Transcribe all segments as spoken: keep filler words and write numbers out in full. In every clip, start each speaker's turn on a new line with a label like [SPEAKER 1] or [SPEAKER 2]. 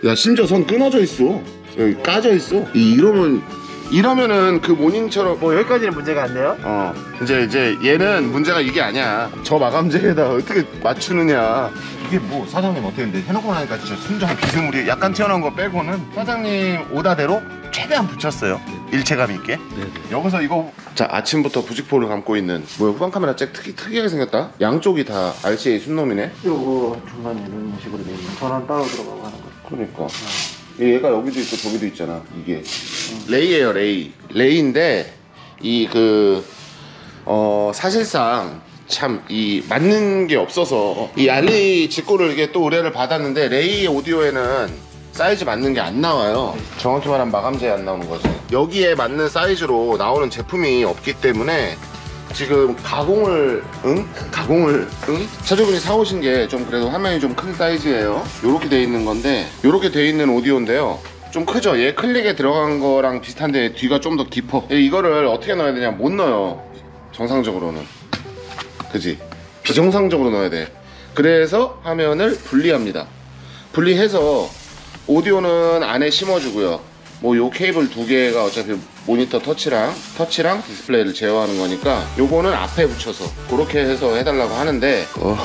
[SPEAKER 1] 야 심지어 선 끊어져 있어. 여기 까져 있어. 이, 이러면 이러면은 그 모닝처럼
[SPEAKER 2] 뭐 여기까지는 문제가 안 돼요?
[SPEAKER 1] 어 이제 이제 얘는 문제가 이게 아니야. 저 마감재에다 어떻게 맞추느냐. 이게 뭐 사장님 어떻게 했는데 해놓고 나니까 진짜 순정 비스무리 약간 튀어나온 거 빼고는 사장님 오다대로 최대한 붙였어요. 일체감 있게. 네네. 여기서 이거 자 아침부터 부직포를 감고 있는 뭐야 후방 카메라 잭 특이, 특이하게 생겼다. 양쪽이 다 알씨에이 순놈이네.
[SPEAKER 2] 이거 중간에 이런 식으로 돼 있는 전원 따로 들어가고 하는 거.
[SPEAKER 1] 그러니까 어. 얘가 여기도 있고 저기도 있잖아. 이게 음. 레이예요 레이. 레이인데 이 그 어 사실상 참 이 맞는 게 없어서 이 알리 직구를 이게 또 의뢰를 받았는데 레이 오디오에는 사이즈 맞는 게 안 나와요. 정확히 말하면 마감재에 안 나오는 거지. 여기에 맞는 사이즈로 나오는 제품이 없기 때문에 지금 가공을 응? 가공을 응? 차주분이 사오신 게 좀 그래도 화면이 좀 큰 사이즈예요. 요렇게 돼 있는 건데 요렇게 돼 있는 오디오인데요. 좀 크죠? 얘 클릭에 들어간 거랑 비슷한데 뒤가 좀 더 깊어. 이거를 어떻게 넣어야 되냐? 못 넣어요. 정상적으로는. 그지? 비정상적으로 넣어야 돼. 그래서 화면을 분리합니다. 분리해서 오디오는 안에 심어주고요. 뭐 요 케이블 두 개가 어차피 모니터 터치랑 터치랑 디스플레이를 제어하는 거니까 요거는 앞에 붙여서 그렇게 해서 해달라고 하는데 어...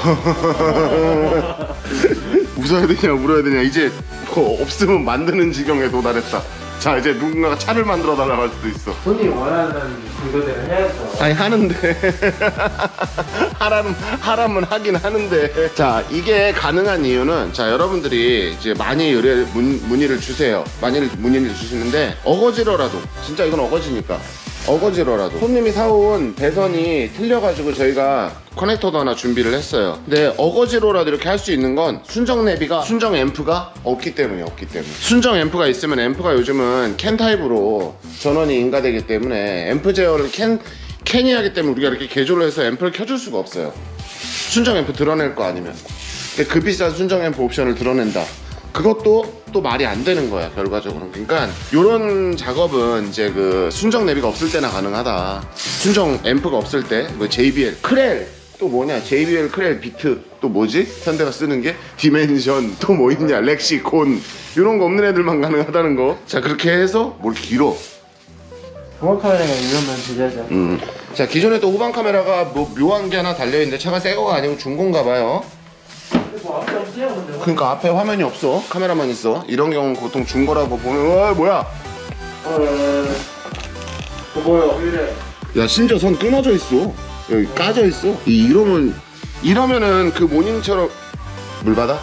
[SPEAKER 1] 웃어야 되냐 울어야 되냐. 이제 뭐 없으면 만드는 지경에 도달했다. 자 이제 누군가가 차를 만들어 달라고 할 수도 있어.
[SPEAKER 2] 손님 원하는 그거대로 해야죠.
[SPEAKER 1] 아니 하는데 하라면 하라면 하긴 하는데. 자 이게 가능한 이유는 자 여러분들이 이제 많이 의뢰 문, 문의를 주세요. 많이 문의를 주시는데 어거지로라도 진짜 이건 어거지니까 어거지로라도 손님이 사온 배선이 틀려가지고 저희가 커넥터도 하나 준비를 했어요. 근데 어거지로라도 이렇게 할 수 있는 건 순정 내비가 순정 앰프가 없기 때문이에요. 없기 때문에 순정 앰프가 있으면 앰프가 요즘은 캔 타입으로 전원이 인가되기 때문에 앰프 제어를 캔 캔이 하기 때문에 우리가 이렇게 개조를 해서 앰프를 켜줄 수가 없어요. 순정 앰프 드러낼 거 아니면. 근데 그 비싼 순정 앰프 옵션을 드러낸다. 그것도 또 말이 안 되는 거야 결과적으로. 그러니까 요런 작업은 이제 그 순정 내비가 없을 때나 가능하다. 순정 앰프가 없을 때 뭐 제이비엘 크렐 또 뭐냐 제이비엘 크렐 비트 또 뭐지 현대가 쓰는 게 디멘션 또 뭐 있냐 렉시콘 요런 거 없는 애들만 가능하다는 거. 자 그렇게 해서 뭘 길어.
[SPEAKER 2] 후방 카메라가 이러면 제자죠.
[SPEAKER 1] 음. 자 기존에 또 후방 카메라가 뭐 묘한 게 하나 달려있는데 차가 새 거가 아니고 중고인가 봐요.
[SPEAKER 2] 뭐 앞에 없어요 근데.
[SPEAKER 1] 그러니까 앞에 화면이 없어. 카메라만 있어. 이런 경우는 보통 중고라고 보면 와 뭐야
[SPEAKER 2] 어... 어 뭐야 이래.
[SPEAKER 1] 야 심지어 선 끊어져 있어. 여기 까져 있어. 이, 이러면 이러면은 그 모닝처럼 물 받아?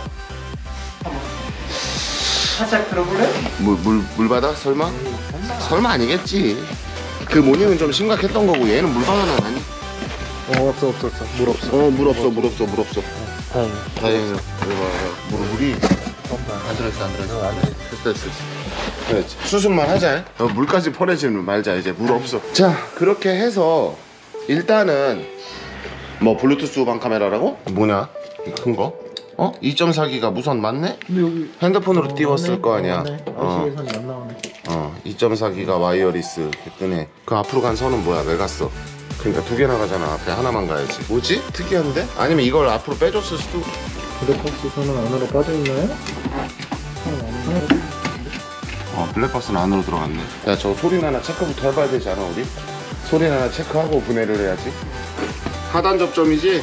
[SPEAKER 2] 살짝 들어볼래?
[SPEAKER 1] 물 물 물 받아? 설마?
[SPEAKER 2] 음, 설마?
[SPEAKER 1] 설마 아니겠지. 그 모닝은 좀 심각했던 거고 얘는 물 받아는 아니.
[SPEAKER 2] 어 없어 없어 없어 물 없어.
[SPEAKER 1] 어 물 없어 물 없어 물 없어.
[SPEAKER 2] 다행이야.
[SPEAKER 1] 다행이야. 물 물이
[SPEAKER 2] 안 들어있어 안 들어있어. 안 들어있어.
[SPEAKER 1] 됐어 됐어. 그렇지. 수습만 하자. 어, 물까지 퍼내지 말자. 이제 물 없어. 자 그렇게 해서 일단은 뭐 블루투스 후방 카메라라고? 뭐냐? 이 큰 거? 어? 이 점 사 기가 무선 맞네?
[SPEAKER 2] 근데 여기
[SPEAKER 1] 핸드폰으로
[SPEAKER 2] 어,
[SPEAKER 1] 띄웠을
[SPEAKER 2] 맞네.
[SPEAKER 1] 거 아니야.
[SPEAKER 2] 맞네.
[SPEAKER 1] 어,
[SPEAKER 2] 알씨에서는 안 나오네.
[SPEAKER 1] 어, 이 점 사 기가 와이어리스 이렇게 뜨네. 그 앞으로 간 선은 뭐야? 왜 갔어? 그러니까 두 개 나가잖아. 앞에 하나만 가야지. 뭐지? 특이한데? 아니면 이걸 앞으로 빼줬을 수도.
[SPEAKER 2] 블랙박스선은 안으로 빠져있나요?
[SPEAKER 1] 어, 블랙박스는 안으로 들어갔네. 야, 저 소리 하나 체크부터 해봐야 되지 않아, 우리? 소리 하나 체크하고 분해를 해야지. 하단 접점이지?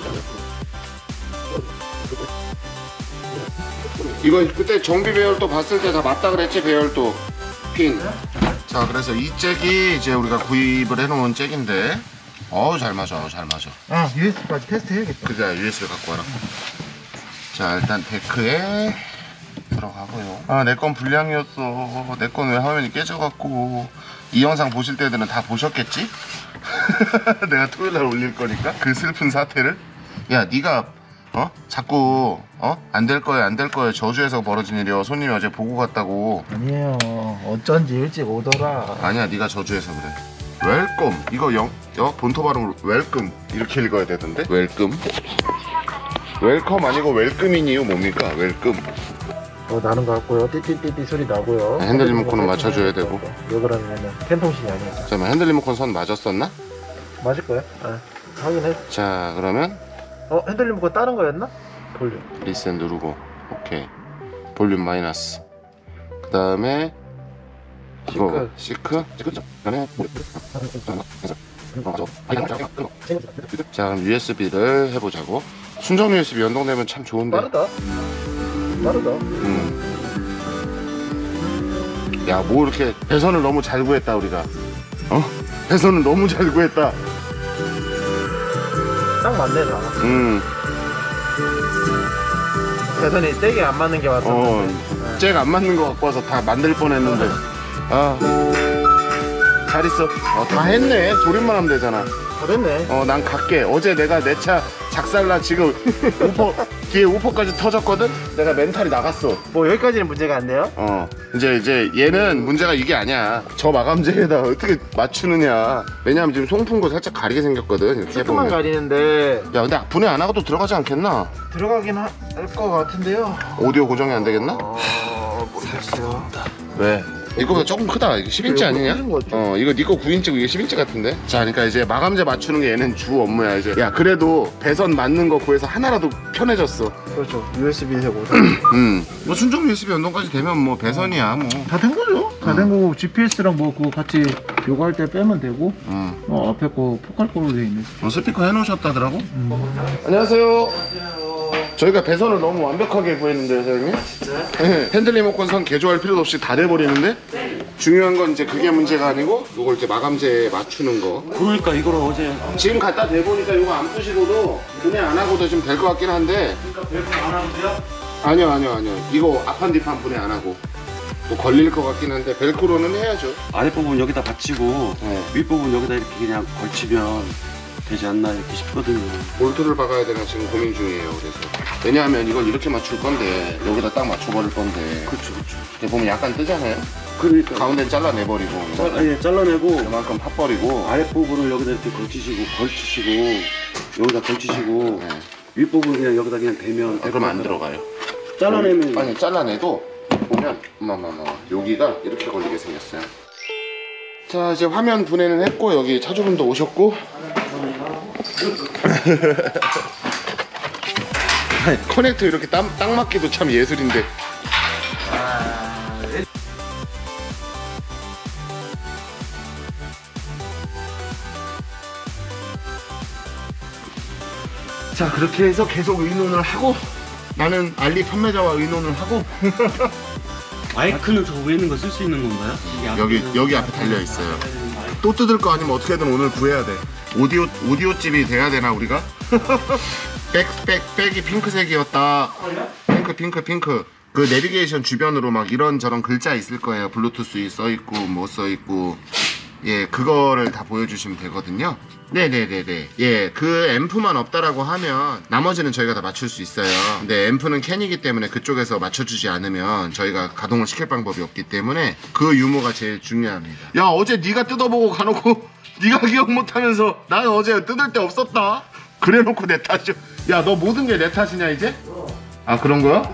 [SPEAKER 1] 이거 그때 정비 배열도 봤을 때 다 맞다 그랬지, 배열도. 핀. 자, 그래서 이 잭이 이제 우리가 구입을 해놓은 잭인데, 어우, 잘 맞아, 어우, 잘 맞아.
[SPEAKER 2] 아 유에스비까지 테스트 해야겠다.
[SPEAKER 1] 그래, 유에스비 갖고 와라. 자, 일단 데크에 들어가고요. 아, 내 건 불량이었어. 내 건 왜 화면이 깨져갖고. 이 영상 보실 때들은 다 보셨겠지? 내가 토요일날 올릴 거니까 그 슬픈 사태를. 야, 네가 어? 자꾸 어? 안 될 거야 안 될 거야 저주에서 벌어진 일이야. 손님이 어제 보고 갔다고.
[SPEAKER 2] 아니에요. 어쩐지 일찍 오더라.
[SPEAKER 1] 아니야, 네가 저주해서 그래. 웰컴. 이거 영, 어? 본토 발음으로 웰컴 이렇게 읽어야 되던데? 웰컴. 웰컴 아니고 웰컴이니요. 뭡니까? 웰컴.
[SPEAKER 2] 어 나는 것 같고요. 띠띠띠띠 소리 나고요.
[SPEAKER 1] 핸들 리모컨은 맞춰줘야 되고.
[SPEAKER 2] 왜 그러냐면 캔통신이 아니어서.
[SPEAKER 1] 잠깐만, 핸들 리모컨 선 맞았었나?
[SPEAKER 2] 맞을 거야? 아, 확인해.
[SPEAKER 1] 자, 그러면
[SPEAKER 2] 어 핸들 리모컨 다른 거였나? 볼륨.
[SPEAKER 1] 리셋 누르고 오케이. 볼륨 마이너스. 다음에 이거 시크 그다음에 자 그럼 유에스비를 해보자고. 순정 유에스비 연동되면 참 좋은데.
[SPEAKER 2] 빠르다. 빠르다.
[SPEAKER 1] 음. 야, 뭐 이렇게 배선을 너무 잘 구했다 우리가. 어? 배선을 너무 잘 구했다.
[SPEAKER 2] 딱 맞네 나.
[SPEAKER 1] 음.
[SPEAKER 2] 배선이 잭이 안 맞는 게 맞아.
[SPEAKER 1] 어. 잭 안 맞는 거 갖고 와서 다 만들 뻔했는데. 아. 잘 있어. 어, 다 했네. 조립만 하면 되잖아.
[SPEAKER 2] 잘했네.
[SPEAKER 1] 어, 난 갈게. 어제 내가 내 차 작살나 지금 우퍼 뒤에 우퍼까지 터졌거든. 내가 멘탈이 나갔어.
[SPEAKER 2] 뭐 여기까지는 문제가 안 돼요?
[SPEAKER 1] 어, 이제 이제 얘는 문제가 이게 아니야. 저 마감재에다 어떻게 맞추느냐. 왜냐면 지금 송풍 거 살짝 가리게 생겼거든. 이렇게
[SPEAKER 2] 조금만
[SPEAKER 1] 해보면.
[SPEAKER 2] 가리는데
[SPEAKER 1] 야, 근데 분해 안 하고도 들어가지 않겠나?
[SPEAKER 2] 들어가긴 할 것 같은데요.
[SPEAKER 1] 오디오 고정이 안 되겠나?
[SPEAKER 2] 어, 모르겠어요.
[SPEAKER 1] 왜? 이거보다 조금 크다. 이게 십 인치 아니냐?
[SPEAKER 2] 이거 크는 거
[SPEAKER 1] 어, 이거 니거 구 인치고 이게 십 인치 같은데? 자, 그러니까 이제 마감재 맞추는 게 얘는 주 업무야 이제. 야, 그래도 배선 맞는 거 구해서 하나라도 편해졌어.
[SPEAKER 2] 그렇죠. 유에스비 되고
[SPEAKER 1] 음. 뭐 순정 유에스비 연동까지 되면 뭐 배선이야 뭐.
[SPEAKER 2] 다 된 거죠. 다 된 거고 지피에스랑 뭐 그거 같이 요거 할 때 빼면 되고.
[SPEAKER 1] 음.
[SPEAKER 2] 어 앞에 거 포칼 걸로 돼 있네.
[SPEAKER 1] 어, 스피커 해놓으셨다더라고? 안녕하세요. 저희가 배선을 너무 완벽하게 구했는데요, 사장님?
[SPEAKER 2] 진짜요?
[SPEAKER 1] 네. 핸들 리모컨 선 개조할 필요도 없이 다 돼버리는데? 중요한 건 이제 그게 문제가 아니고 이걸 이렇게 마감재에 맞추는 거.
[SPEAKER 3] 그러니까 이걸 어제
[SPEAKER 1] 지금 갖다 대보니까 이거 안 부시고도 분해 안 하고도 좀 될 것 같긴 한데.
[SPEAKER 2] 그러니까 별거 안 하면 돼요?
[SPEAKER 1] 아니요, 아니요, 아니요. 이거 앞판 뒷판 분해 안 하고 또 걸릴 것 같긴 한데 벨크로는 해야죠.
[SPEAKER 3] 아랫부분 여기다 받치고
[SPEAKER 1] 네.
[SPEAKER 3] 윗부분 여기다 이렇게 그냥 걸치면 되지 않나 이렇게 싶거든요.
[SPEAKER 1] 볼트를 박아야 되나 지금 고민 중이에요. 그래서 왜냐하면 이걸 이렇게 맞출 건데 여기다 딱 맞춰버릴 건데.
[SPEAKER 3] 그렇죠, 그렇죠.
[SPEAKER 1] 이렇게 보면 약간 뜨잖아요.
[SPEAKER 3] 그러니까
[SPEAKER 1] 가운데 잘라내버리고
[SPEAKER 3] 잘, 아니, 잘라내고
[SPEAKER 1] 이만큼 팥버리고.
[SPEAKER 3] 아랫부분을 여기다 이렇게 걸치시고 걸치시고 여기다 걸치시고
[SPEAKER 1] 네.
[SPEAKER 3] 윗부분 그냥 여기다 그냥 대면
[SPEAKER 1] 아, 그럼 안 들어가요.
[SPEAKER 3] 잘라내면
[SPEAKER 1] 아니 잘라내도 보면 어마마마 여기가 이렇게 걸리게 생겼어요. 자 이제 화면 분해는 했고 여기 차주분도 오셨고. 커넥터 이렇게 딱, 딱 맞기도 참 예술인데. 자 그렇게 해서 계속 의논을 하고 나는 알리 판매자와 의논을 하고.
[SPEAKER 3] 마이크는 저 위에 있는 거 쓸 수 있는 건가요?
[SPEAKER 1] 여기 여기 앞에 달려 있어요. 또 뜯을 거 아니면 어떻게든 오늘 구해야 돼. 오디오 오디오 집이 돼야 되나 우리가? 백 백 백이 핑크색이었다. 핑크 핑크 핑크. 그 내비게이션 주변으로 막 이런저런 글자 있을 거예요. 블루투스 써 있고 뭐 써 있고. 예, 그거를 다 보여주시면 되거든요. 네네네네. 예, 그 앰프만 없다라고 하면 나머지는 저희가 다 맞출 수 있어요. 근데 앰프는 캔이기 때문에 그쪽에서 맞춰주지 않으면 저희가 가동을 시킬 방법이 없기 때문에 그 유무가 제일 중요합니다. 야, 어제 네가 뜯어보고 가놓고 네가 기억 못하면서 난 어제 뜯을 데 없었다. 그래놓고 내 탓이야. 야, 너 모든 게 내 탓이냐 이제? 아, 그런 거야?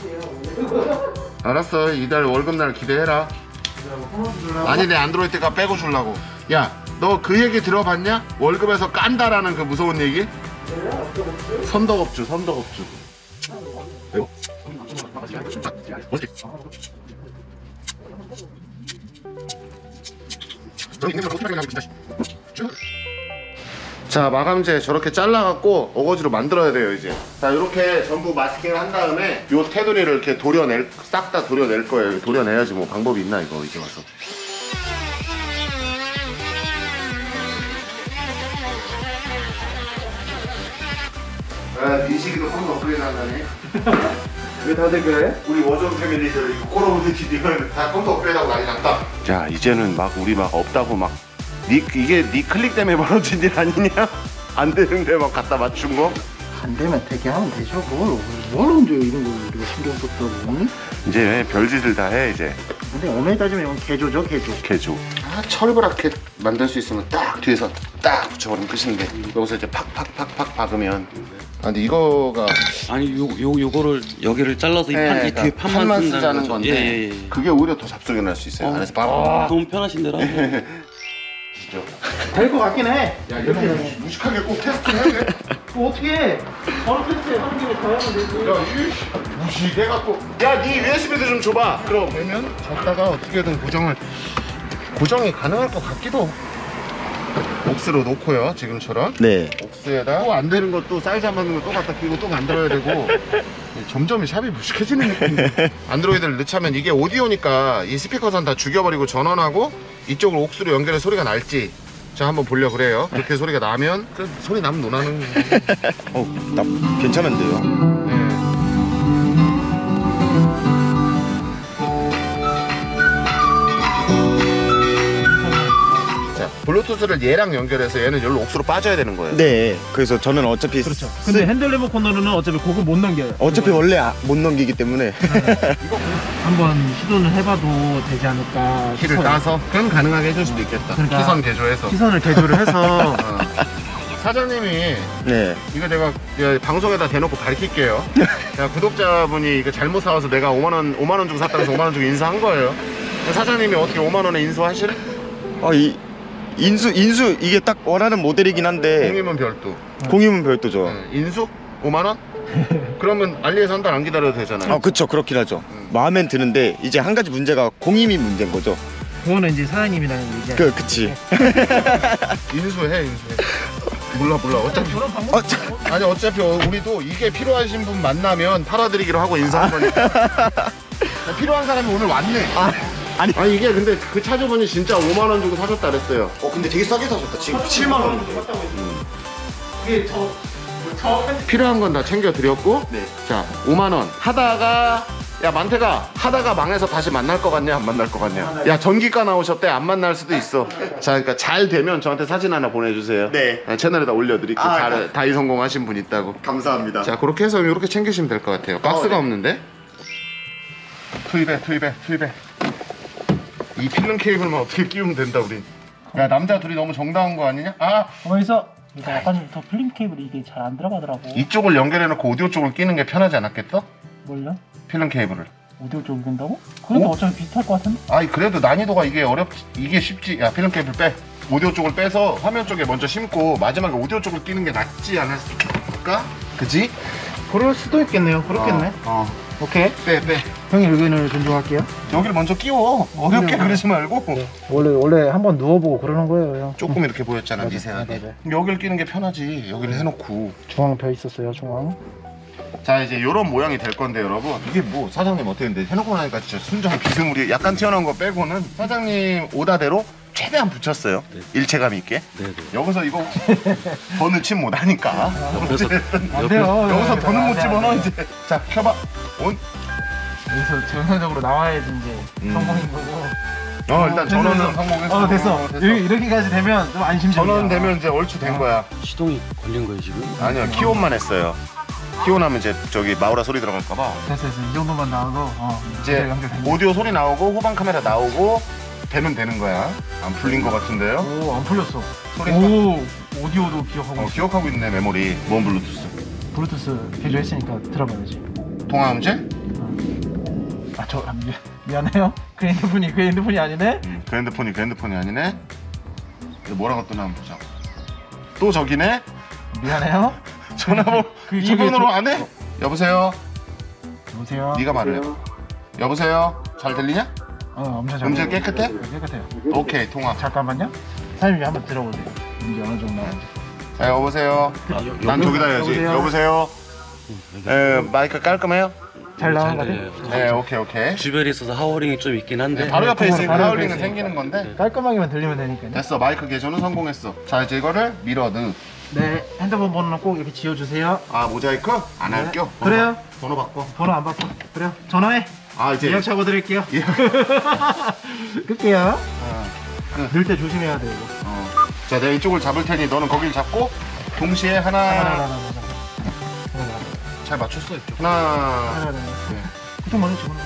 [SPEAKER 1] 알았어. 이달 월급날 기대해라. 아니 내 안드로이드가 빼고 주려고. 야, 너 그 얘기 들어봤냐? 월급에서 깐다라는 그 무서운 얘기? 선덕업주 선덕업주. 자, 마감재 저렇게 잘라갖고 어거지로 만들어야 돼요 이제. 자, 이렇게 전부 마스킹을 한 다음에 요 테두리를 이렇게 도려낼, 싹 다 도려낼 거예요. 도려내야지 뭐 방법이 있나 이거 이제 와서. 아, 민식이도 컴퓨터 업그레이드 한다네.
[SPEAKER 2] 왜 다들 그래?
[SPEAKER 1] 우리 워전 패밀리들 이거 꼬러보는 기디는 다 컴퓨터 업그레이드하고 난리 났다. 자, 이제는 막 우리 막 없다고 막 니, 이게 니 클릭 때문에 벌어진 일 아니냐? 안 되는데 막 갖다 맞춘 거?
[SPEAKER 2] 안 되면 대기하면 되죠. 뭘, 뭘 언제 이런 걸 우리가 신경 썼다고. 응?
[SPEAKER 1] 이제 별짓을 다 해 이제.
[SPEAKER 2] 근데 엄밀히 따지면 이건 개조죠, 개조.
[SPEAKER 1] 개조. 아, 철브라켓 만들 수 있으면 딱 뒤에서 딱 붙여버리면 끝인데 여기서 이제 팍팍팍팍 박으면. 아, 근데 이거가
[SPEAKER 3] 아니 요, 요, 요거를 여기를 잘라서 이, 판, 이 뒤에 판만,
[SPEAKER 1] 판만
[SPEAKER 3] 쓴다는
[SPEAKER 1] 쓰자는
[SPEAKER 3] 거죠.
[SPEAKER 1] 건데
[SPEAKER 3] 예, 예, 예.
[SPEAKER 1] 그게 오히려 더 잡소리 날 수 있어요.
[SPEAKER 2] 어.
[SPEAKER 1] 안에서
[SPEAKER 3] 아,
[SPEAKER 1] 빡.
[SPEAKER 3] 너무 편하신데라.
[SPEAKER 1] 보시죠.
[SPEAKER 2] 될 것 같긴 해.
[SPEAKER 1] 야 이렇게 무식- 무식하게 꼭 테스트 해야 돼?
[SPEAKER 2] 뭐 어떻게 해? 바로 테스트해. 하는 김에 더 하면 되지.
[SPEAKER 1] 야 이 무식 내가 또야네 유에스비도 좀 줘봐. 그럼 되면 졌다가 어떻게든 고정을 고정이 가능할 것 같기도. 옥스로 놓고요 지금처럼.
[SPEAKER 4] 네.
[SPEAKER 1] 옥스에다 또 안 되는 것도 사이즈 안 맞는 거 또 갖다 끼고 또 만들어야 되고 점점 샵이 무식해지는 느낌. 안드로이드를 넣자면 이게 오디오니까 이 스피커선 다 죽여버리고 전원하고 이쪽으로 옥스로 연결해 소리가 날지 자 한번 보려 그래요. 그렇게 소리가 나면 그 소리 나면 논하는
[SPEAKER 4] 어, 나 괜찮은데요?
[SPEAKER 1] 네. 자 블루투스를 얘랑 연결해서 얘는 여기로 옥스로 빠져야 되는 거예요.
[SPEAKER 4] 네. 그래서 저는 어차피
[SPEAKER 2] 그렇죠. 근데 핸들 리모컨으로는 어차피 곡을 못 넘겨요.
[SPEAKER 4] 어차피 원래 아- 못 넘기기 때문에
[SPEAKER 2] 한번 시도는 해봐도 되지 않을까.
[SPEAKER 1] 키를
[SPEAKER 2] 싶어요.
[SPEAKER 1] 따서 그럼 가능하게 해줄 수도 있겠다.
[SPEAKER 2] 그러니까.
[SPEAKER 1] 키선 개조해서.
[SPEAKER 2] 시선을 개조를 해서
[SPEAKER 1] 어. 사장님이
[SPEAKER 4] 네.
[SPEAKER 1] 이거 제가 야, 방송에다 대놓고 밝힐게요. 야, 구독자분이 이거 잘못 사와서 내가 오만 원 오만 원 주고 샀다고 해서 오만 원 주고 인수한 거예요. 사장님이 어떻게 오만 원에 인수하실?
[SPEAKER 4] 어, 이 인수 인수 이게 딱 원하는 모델이긴 한데
[SPEAKER 1] 공임은 별도.
[SPEAKER 4] 공임은 별도죠.
[SPEAKER 1] 네. 인수 오만 원? 그러면 알리에서 한 달 안 기다려도 되잖아요.
[SPEAKER 4] 아, 그쵸. 그렇긴 하죠. 마음엔 드는데 이제 한 가지 문제가 공임이 문제인 거죠.
[SPEAKER 2] 그거는 이제 사장님이랑 얘기.
[SPEAKER 4] 그 그치.
[SPEAKER 1] 인수해, 인수해. 몰라 몰라. 어차피
[SPEAKER 2] 그런 방법.
[SPEAKER 4] 어, 자,
[SPEAKER 1] 아니 어차피 우리도 이게 필요하신 분 만나면 팔아드리기로 하고 인사한 거니까. 필요한 사람이 오늘 왔네.
[SPEAKER 4] 아, 아니.
[SPEAKER 1] 아니 이게 근데 그 차주분이 진짜 오만 원 주고 사셨다 그랬어요.
[SPEAKER 4] 어, 근데 되게 싸게 사셨다. 지금 칠만 원인데.
[SPEAKER 2] 그게 저, 저
[SPEAKER 1] 필요한 건 다 챙겨 드렸고.
[SPEAKER 4] 네.
[SPEAKER 1] 자 오만 원 하다가 야 만태가 하다가 망해서 다시 만날 것 같냐 안 만날 것 같냐. 야 전기가 나오셨대 안 만날 수도 있어. 자 그러니까 잘 되면 저한테 사진 하나 보내주세요.
[SPEAKER 4] 네.
[SPEAKER 1] 아, 채널에다 올려드릴게요.
[SPEAKER 4] 아,
[SPEAKER 1] 다,
[SPEAKER 4] 네.
[SPEAKER 1] 다이 성공하신 분 있다고.
[SPEAKER 4] 감사합니다.
[SPEAKER 1] 자 그렇게 해서 이렇게 챙기시면 될 것 같아요. 박스가
[SPEAKER 4] 네.
[SPEAKER 1] 없는데. 투입해 투입해 투입해. 이 필름 케이블만 어떻게 끼우면 된다 우리. 야 남자 둘이 너무 정다운 거 아니냐? 아
[SPEAKER 2] 거기서 이거 약간 더 플림 케이블이 이게 잘 안 들어가더라고.
[SPEAKER 1] 이쪽을 연결해놓고 오디오 쪽을 끼는 게 편하지 않았겠어?
[SPEAKER 2] 뭘요?
[SPEAKER 1] 필름 케이블을.
[SPEAKER 2] 오디오 쪽을 끈다고? 그래도
[SPEAKER 1] 어?
[SPEAKER 2] 어차피 비슷할 것 같은데?
[SPEAKER 1] 아니 그래도 난이도가 이게 어렵지 이게 쉽지. 야 필름 케이블 빼. 오디오 쪽을 빼서 화면 쪽에 먼저 심고 마지막에 오디오 쪽을 끼는 게 낫지 않을까? 그지?
[SPEAKER 2] 그럴 수도 있겠네요. 그렇겠네.
[SPEAKER 1] 어, 어.
[SPEAKER 2] 오케이.
[SPEAKER 1] 빼 빼.
[SPEAKER 2] 형의 의견을 존중할게요.
[SPEAKER 1] 여기를 먼저 끼워. 어렵게
[SPEAKER 2] 네.
[SPEAKER 1] 그러지 말고.
[SPEAKER 2] 원래 원래 한번 누워보고 그러는 거예요, 형.
[SPEAKER 1] 조금 이렇게 보였잖아
[SPEAKER 2] 맞아,
[SPEAKER 1] 미세하게.
[SPEAKER 2] 맞아, 맞아.
[SPEAKER 1] 그럼 여기를 끼는 게 편하지. 여기를 해놓고.
[SPEAKER 2] 중앙 펴 있었어요, 중앙.
[SPEAKER 1] 자 이제 이런 모양이 될 건데 여러분 이게 뭐 사장님 어떻게 했는데 해놓고 나니까 진짜 순정 비스무리 약간 튀어나온 거 빼고는 사장님 오다대로 최대한 붙였어요. 일체감 있게.
[SPEAKER 3] 네네.
[SPEAKER 1] 여기서 이거 더는 침 못하니까.
[SPEAKER 2] 안 돼요.
[SPEAKER 1] 여기서 더는 못 집어넣어 이제. 자 켜봐. 온.
[SPEAKER 2] 여기서 정상적으로 나와야지 이제
[SPEAKER 1] 음.
[SPEAKER 2] 성공인 거고.
[SPEAKER 1] 어 일단
[SPEAKER 2] 됐어,
[SPEAKER 1] 전원은
[SPEAKER 2] 됐어.
[SPEAKER 1] 성공했어.
[SPEAKER 2] 어 됐어.
[SPEAKER 1] 어, 됐어.
[SPEAKER 2] 이렇게, 이렇게까지 되면 좀 안심적이야.
[SPEAKER 1] 전원 되면 이제 얼추 된 거야.
[SPEAKER 3] 시동이 걸린 거예요 지금?
[SPEAKER 1] 아니요 키온만 했어요. 키온하면 이제 저기 마우라 소리 들어갈까봐.
[SPEAKER 2] 됐어, 됐어. 이 정도만 나와도 어,
[SPEAKER 1] 이제
[SPEAKER 2] 연결된 거.
[SPEAKER 1] 오디오 소리 나오고 후방 카메라 나오고 되면 되는 거야. 안 풀린 거 같은데요?
[SPEAKER 2] 오, 안 풀렸어.
[SPEAKER 1] 소리
[SPEAKER 2] 오, 오디오도 기억하고
[SPEAKER 1] 어,
[SPEAKER 2] 있어.
[SPEAKER 1] 기억하고 있네 메모리. 뭔 블루투스?
[SPEAKER 2] 블루투스 개조했으니까 들어봐야지.
[SPEAKER 1] 통화 음질?
[SPEAKER 2] 아, 저 아, 미, 미안해요. 그 핸드폰이 그 핸드폰이 아니네.
[SPEAKER 1] 음, 그 핸드폰이 그 핸드폰이 아니네. 이거 뭐라고 뜨나 한번 보자. 또 저기네.
[SPEAKER 2] 미안해요.
[SPEAKER 1] 전화번호
[SPEAKER 2] 그 저기
[SPEAKER 1] 이번호로
[SPEAKER 2] 저-
[SPEAKER 1] 안 해? 여보세요.
[SPEAKER 2] 여보세요.
[SPEAKER 1] 네가 말해. 여보세요. 잘 들리냐?
[SPEAKER 2] 어, 엄청 잘.
[SPEAKER 1] 음질
[SPEAKER 2] 들려요.
[SPEAKER 1] 깨끗해?
[SPEAKER 2] 네, 깨끗해요.
[SPEAKER 1] 오케이 통화.
[SPEAKER 2] 잠깐만요. 사장님이 한번 들어보세요. 음질 어느 정도 나오는지.
[SPEAKER 1] 자 여보세요. 난 저기다 해야지.
[SPEAKER 2] 여보세요?
[SPEAKER 1] 여보세요. 에 마이크 깔끔해요?
[SPEAKER 2] 잘 나온 거
[SPEAKER 3] 네,
[SPEAKER 2] 같아요.
[SPEAKER 1] 네 오케이 오케이.
[SPEAKER 3] 주변에 있어서 하워링이 좀 있긴 한데
[SPEAKER 1] 네, 바로 옆에
[SPEAKER 2] 그거는
[SPEAKER 1] 있으니까
[SPEAKER 2] 바로 옆에
[SPEAKER 1] 하울링은
[SPEAKER 2] 있으니까.
[SPEAKER 1] 생기는 건데.
[SPEAKER 2] 깔끔하게만 들리면 되니까요.
[SPEAKER 1] 됐어 마이크 개조는 성공했어. 자 이제 이거를 밀어 넣.
[SPEAKER 2] 네, 핸드폰 번호는 꼭 이렇게 지워주세요.
[SPEAKER 1] 아 모자이크? 안
[SPEAKER 2] 네.
[SPEAKER 1] 할게요.
[SPEAKER 2] 그래요?
[SPEAKER 1] 번호 바꿔.
[SPEAKER 2] 번호 안 바꿔. 그래요? 전화해.
[SPEAKER 1] 아 이제
[SPEAKER 2] 예약 잡아드릴게요.
[SPEAKER 1] 예.
[SPEAKER 2] 끌게요.
[SPEAKER 1] 어,
[SPEAKER 2] 넣을 때 조심해야 돼요.
[SPEAKER 1] 어. 자 내가 이쪽을 잡을 테니 너는 거길 잡고 동시에 하나.
[SPEAKER 2] 하나, 하나, 하나, 하나, 하나,
[SPEAKER 1] 잘 맞췄어 이쪽.
[SPEAKER 2] 하나,
[SPEAKER 1] 하나.
[SPEAKER 2] 하나, 하나.
[SPEAKER 1] 네.
[SPEAKER 2] 그쪽 먼저 집어넣어.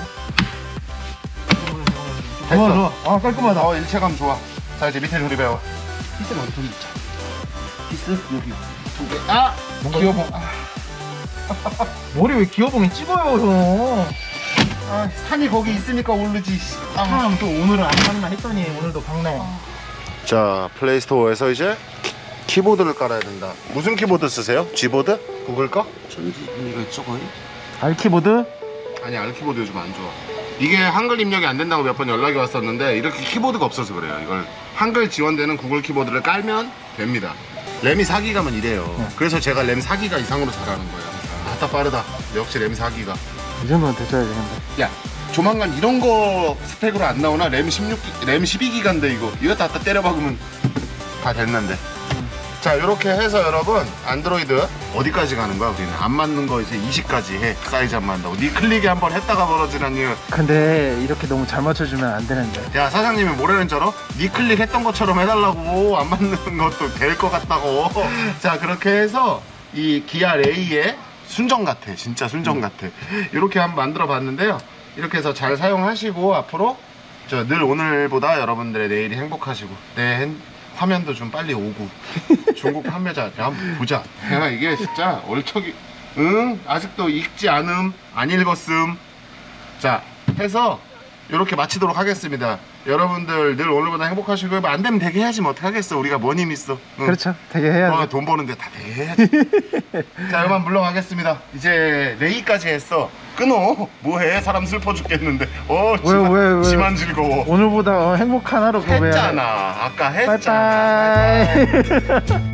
[SPEAKER 1] 됐어.
[SPEAKER 2] 좋아, 좋아. 아, 깔끔하다.
[SPEAKER 1] 어 일체감 좋아. 자 이제 밑에 조립 배워.
[SPEAKER 2] 피스 어디 저기 있자.
[SPEAKER 1] 피스 여기 두 개. 아
[SPEAKER 2] 뭔가
[SPEAKER 1] 기어봉. 아,
[SPEAKER 2] 머리 왜 기어봉이 찍어요, 형?
[SPEAKER 1] 아 산이 거기 있으니까 오르지. 아.
[SPEAKER 2] 참, 또 오늘은 안 박나 했더니 오늘도 박네.
[SPEAKER 1] 자, 플레이스토어에서 이제 키, 키보드를 깔아야 된다. 무슨 키보드 쓰세요? G보드? 구글 거?
[SPEAKER 3] 전지분이가 적어요?
[SPEAKER 2] 알키보드?
[SPEAKER 1] 아니, 알키보드 요즘 안 좋아. 이게 한글 입력이 안 된다고 몇 번 연락이 왔었는데 이렇게 키보드가 없어서 그래요. 이걸 한글 지원되는 구글 키보드를 깔면 됩니다. 램이 사 기가면 이래요. 그래서 제가 램 사 기가 이상으로 잘하는 거예요. 아따 빠르다. 역시 램 사 기가.
[SPEAKER 2] 이 정도는 됐어야 되는데.
[SPEAKER 1] 야, 조만간 이런 거 스펙으로 안 나오나? 램 십육 기, 램 십이 기가인데 이거 이거 다 때려 박으면 다 됐는데. 자, 이렇게 해서 여러분 안드로이드 어디까지 가는 거야? 우리는 안 맞는 거 이제 이십까지 해. 사이즈 안 맞는다고. 네 클릭에 한번 했다가 벌어지는 일.
[SPEAKER 2] 근데 이렇게 너무 잘 맞춰주면 안 되는데.
[SPEAKER 1] 야, 사장님이 뭐라는 줄 알아? 네 클릭 했던 것처럼 해달라고. 안 맞는 것도 될 것 같다고. 자, 그렇게 해서 이 기아 레이의 순정 같아. 진짜 순정 같아. 이렇게 한번 만들어 봤는데요. 이렇게 해서 잘 사용하시고 앞으로 저 늘 오늘보다 여러분들의 내일이 행복하시고 내 핸, 화면도 좀 빨리 오고 중국 판매자 한번 보자. 야, 이게 진짜 얼척이 응? 아직도 읽지 않음 안 읽었음. 자, 해서 이렇게 마치도록 하겠습니다. 여러분들 늘 오늘보다 행복하시고 안 되면 되게 해야지 뭐 어떡하겠어. 우리가 뭔 힘 있어. 응.
[SPEAKER 2] 그렇죠. 되게 해야지.
[SPEAKER 1] 어, 돈 버는데 다 되게 해야지. 자, 그만 물러가겠습니다. 이제 레이까지 했어. 끊어. 뭐해? 사람 슬퍼 죽겠는데. 어,
[SPEAKER 2] 왜,
[SPEAKER 1] 지만,
[SPEAKER 2] 왜, 왜?
[SPEAKER 1] 지만 즐거워.
[SPEAKER 2] 오늘보다 어, 행복한 하루 보내야
[SPEAKER 1] 했잖아. 아까 했잖아.
[SPEAKER 2] 빠이빠이.